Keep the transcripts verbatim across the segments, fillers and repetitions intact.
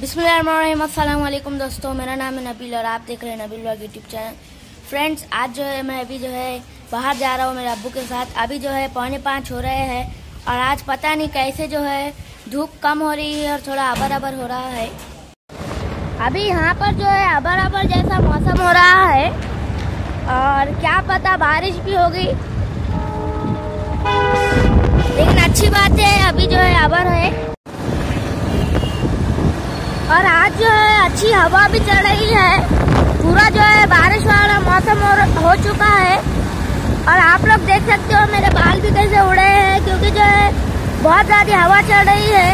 बिस्मिल्लाहिर्रहमानिर्रहीम। अस्सलाम वालेकुम दोस्तों, मेरा नाम है नबील और आप देख रहे हैं Nabeel vlog YouTube channel. Friends, आज जो है मैं अभी जो है बाहर जा रहा हूँ मेरे अब्बू के साथ। अभी जो है पौने पाँच हो रहे हैं और आज पता नहीं कैसे जो है धूप कम हो रही है और थोड़ा अबर अबर हो रहा है। अभी यहाँ पर जो है अबर अबर जैसा मौसम हो रहा है और क्या पता बारिश भी होगी, लेकिन अच्छी बात है अभी जो है अबर है और आज जो है अच्छी हवा भी चल रही है। पूरा जो है बारिश वाला मौसम हो, हो चुका है और आप लोग देख सकते हो मेरे बाल भी कैसे उड़े हैं, क्योंकि जो है बहुत ज्यादा हवा चल रही है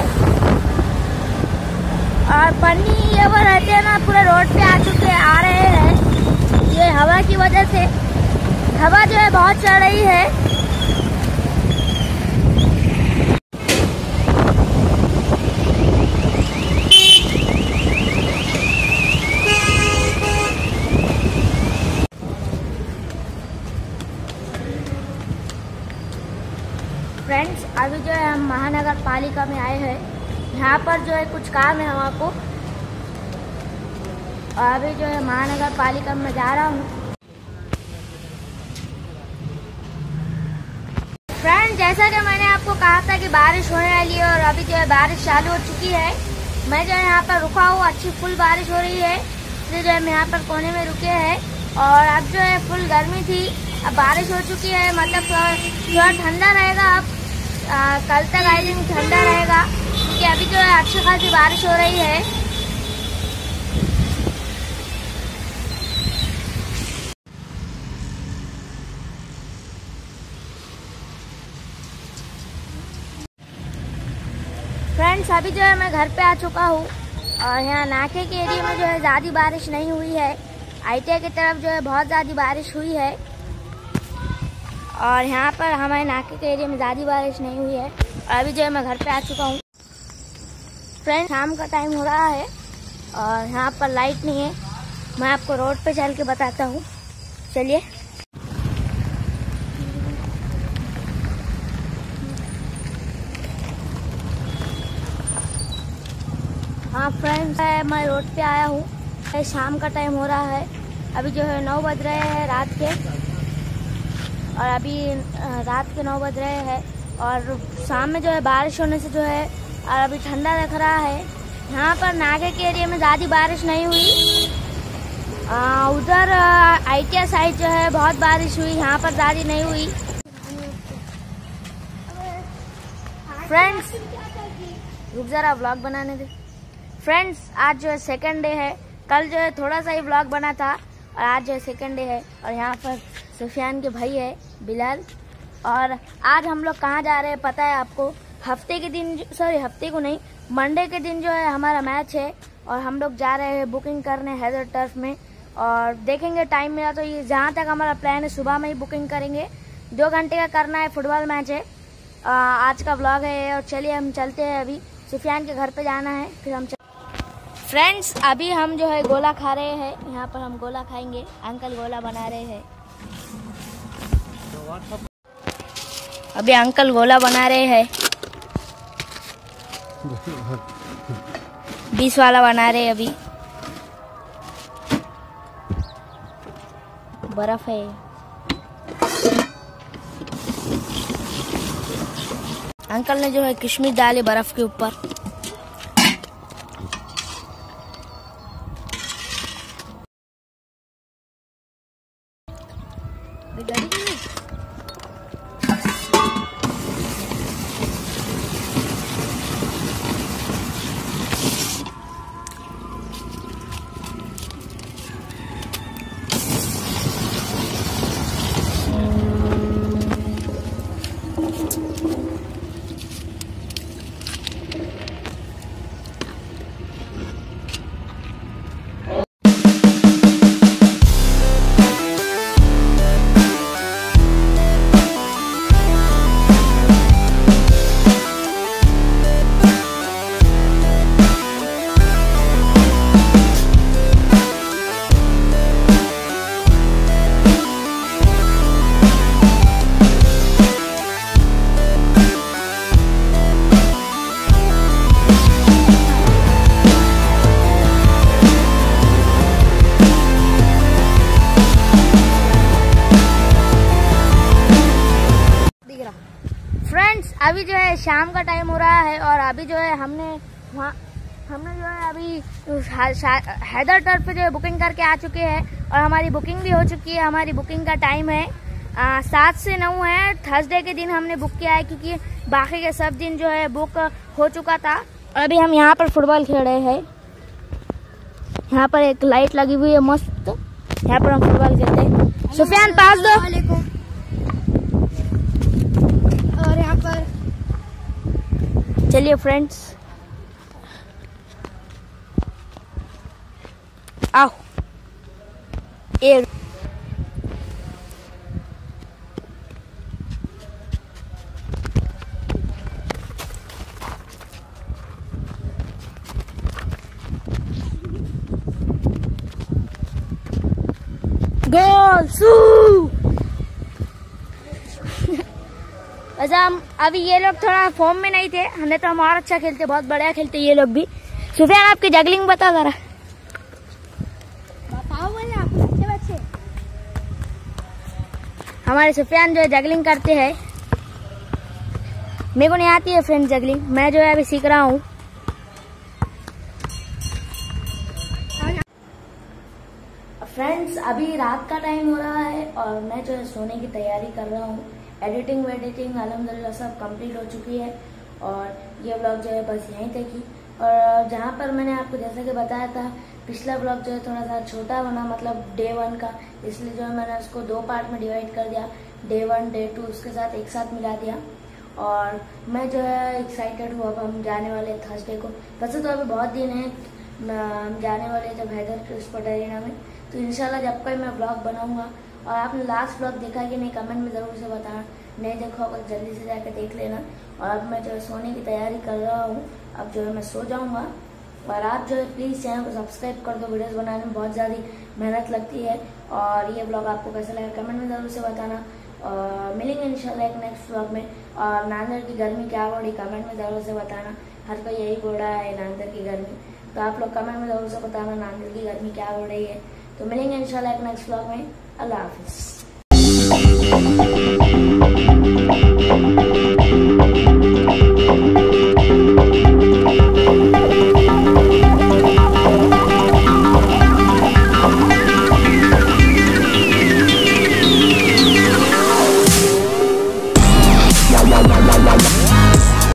और पन्नी ये वो रहते हैं ना, पूरे रोड पे आ चुके आ रहे हैं। ये हवा की वजह से हवा जो है बहुत चल रही है। फ्रेंड्स, अभी जो है हम महानगर पालिका में आए हैं। यहाँ पर जो है कुछ काम है हमको और अभी जो है महानगर पालिका में जा रहा हूँ। फ्रेंड्स, जैसा कि मैंने आपको कहा था कि बारिश होने वाली है और अभी जो है बारिश चालू हो चुकी है। मैं जो है यहाँ पर रुका हूँ, अच्छी फुल बारिश हो रही है, इसलिए जो है हम यहाँ पर कोने में रुके हैं। और अब जो है फुल गर्मी थी, अब बारिश हो चुकी है, मतलब थोड़ा ठंडा रहेगा। अब आ, कल तक आई दिन ठंडा रहेगा, क्योंकि अभी जो है अच्छी खासी बारिश हो रही है। फ्रेंड्स, अभी जो है मैं घर पे आ चुका हूँ और यहाँ नाके के एरिया में जो है ज़्यादा बारिश नहीं हुई है। आईटीआई की तरफ जो है बहुत ज़्यादा बारिश हुई है और यहाँ पर हमारे नाके के एरिया में ज़्यादा बारिश नहीं हुई है। और अभी जो है मैं घर पे आ चुका हूँ। फ्रेंड्स, शाम का टाइम हो रहा है और यहाँ पर लाइट नहीं है। मैं आपको रोड पे चल के बताता हूँ, चलिए। हाँ फ्रेंड्स, मैं रोड पे आया हूँ। शाम का टाइम हो रहा है, अभी जो है नौ बज रहे हैं रात के और अभी रात के नौ बज रहे हैं और शाम में जो है बारिश होने से जो है और अभी ठंडा लग रहा है। यहाँ पर नागे के एरिया में ज़्यादा बारिश नहीं हुई, उधर आईटीआई साइड जो है बहुत बारिश हुई, यहाँ पर ज़्यादा नहीं हुई। फ्रेंड्स, रुक जरा व्लॉग बनाने दे। फ्रेंड्स, आज जो है सेकंड डे है। कल जो है थोड़ा सा ही व्लॉग बना था और आज जो है सेकंड डे है और यहाँ पर सुफियान के भाई है बिलाल। और आज हम लोग कहाँ जा रहे हैं पता है आपको? हफ्ते के दिन, सॉरी हफ्ते को नहीं, मंडे के दिन जो है हमारा मैच है और हम लोग जा रहे हैं बुकिंग करने हैदर टर्फ में। और देखेंगे टाइम मिला तो ये जहाँ तक हमारा प्लान है सुबह में ही बुकिंग करेंगे। दो घंटे का करना है, फुटबॉल मैच है। आ, आज का व्लॉग है और चलिए हम चलते हैं। अभी सुफियान के घर पे जाना है, फिर हम चल... फ्रेंड्स, अभी हम जो है गोला खा रहे हैं। यहाँ पर हम गोला खाएंगे, अंकल गोला बना रहे हैं। अभी अंकल गोला बना रहे हैं, बीस वाला बना रहे हैं। अभी बर्फ है। अंकल ने जो है किशमिश डाले बर्फ के ऊपर। अभी जो है शाम का टाइम हो रहा है और अभी जो है हमने वहाँ हमने जो है अभी हैदर टर्फ पे जो है बुकिंग करके आ चुके हैं और हमारी बुकिंग भी हो चुकी है। हमारी बुकिंग का टाइम है सात से नौ है। थर्सडे के दिन हमने बुक किया है क्योंकि बाकी के सब दिन जो है बुक हो चुका था। और अभी हम यहाँ पर फुटबॉल खेल रहे हैं। यहाँ पर एक लाइट लगी हुई है मस्त, यहाँ पर हम फुटबॉल खेलते हैं। सुफियान पास दो। और यहाँ पर चलिए फ्रेंड्स आओ। ए गोल सू। वैसे हम अभी ये लोग थोड़ा फॉर्म में नहीं थे, हमने तो हम और अच्छा खेलते, बहुत बढ़िया खेलते ये लोग भी। सुफियान आपकी जगलिंग बता जरा। बताओ बोले आप बच्चे बच्चे। हमारे सुफियान जो है जगलिंग करते हैं। मेरे को नहीं आती है फ्रेंड जगलिंग, मैं जो है अभी सीख रहा हूँ। फ्रेंड्स अभी रात का टाइम हो रहा है और मैं जो है सोने की तैयारी कर रहा हूँ। एडिटिंग वेडिटिंग अल्हम्दुलिल्लाह सब कंप्लीट हो चुकी है और ये ब्लॉग जो है बस यहीं तक ही। और जहाँ पर मैंने आपको जैसा कि बताया था पिछला ब्लॉग जो है थोड़ा सा छोटा बना, मतलब डे वन का, इसलिए जो है मैंने उसको दो पार्ट में डिवाइड कर दिया। डे वन डे टू उसके साथ एक साथ मिला दिया। और मैं जो है एक्साइटेड हूँ, अब हम जाने वाले थर्सडे को। वैसे तो अभी बहुत दिन है, हम जाने वाले जब हैदर स्पोर्ट एरिना में, तो इंशाल्लाह जब कोई मैं ब्लॉग बनाऊंगा। और आपने लास्ट ब्लॉग देखा कि नहीं कमेंट में ज़रूर से बताना, नहीं देखा होगा जल्दी से जाकर देख लेना। और अब मैं जो है सोने की तैयारी कर रहा हूँ, अब जो है मैं सो जाऊँगा। और आप जो है प्लीज़ चैनल को सब्सक्राइब कर दो, वीडियोस बनाने में बहुत ज़्यादा मेहनत लगती है। और ये ब्लॉग आपको कैसा लगा कमेंट में ज़रूर से बताना। और मिलेंगे इंशाल्लाह एक नेक्स्ट ब्लॉग में। और नांदर की गर्मी क्या हो रही कमेंट में ज़रूर से बताना, हर कोई यही बोल रहा है नांदर की गर्मी, तो आप लोग कमेंट में ज़रूर से बताना नांदर की गर्मी क्या हो रही है। तो मिलेंगे इंशाल्लाह एक नेक्स्ट ब्लॉग में। अल्लाह हाफिज़।